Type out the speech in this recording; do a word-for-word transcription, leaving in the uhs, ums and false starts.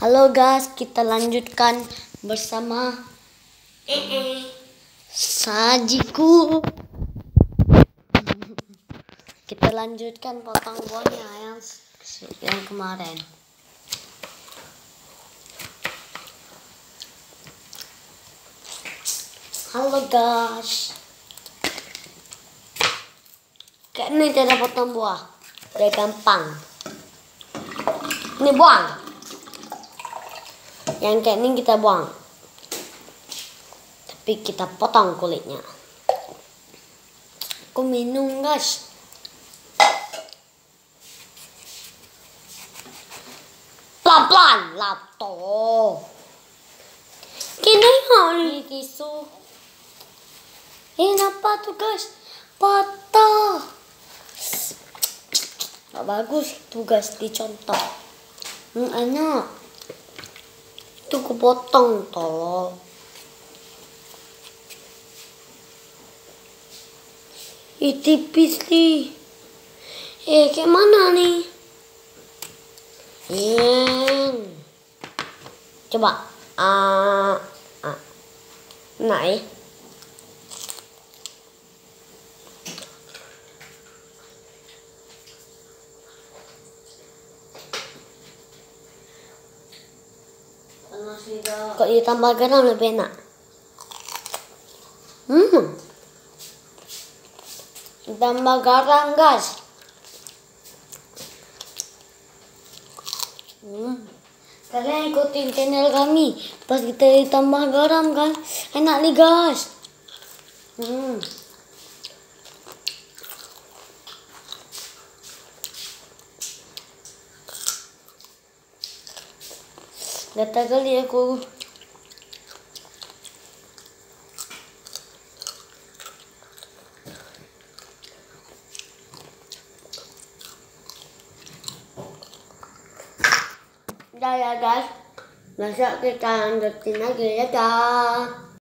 Halo guys, kita lanjutkan bersama sajiku. Kita lanjutkan potong buahnya yang yang kemarin. Halo guys. Kayak ini cara potong buah. Udah gampang. Ini buang. Yang kayak ini kita buang. Tapi kita potong kulitnya. Aku minum guys. Pelan-pelan lato. Kini hari tisu. Ini apa tuh guys? Patah. Gak bagus tugas dicontoh. Hmm, enak. Itu kepotong toh. Ih, tipis nih. Eh, kayak mana nih? Hmm. Coba. Ah, ah. Nah, eh. Kok ditambah garam lebih enak. Hmm. Tambah garam guys. Hmm. Kalian ikutin channel kami. Pas kita ditambah garam kan, enak nih guys. Hmm. Gatal kali aku. Dah ya guys. Besok kita lanjutin lagi ya.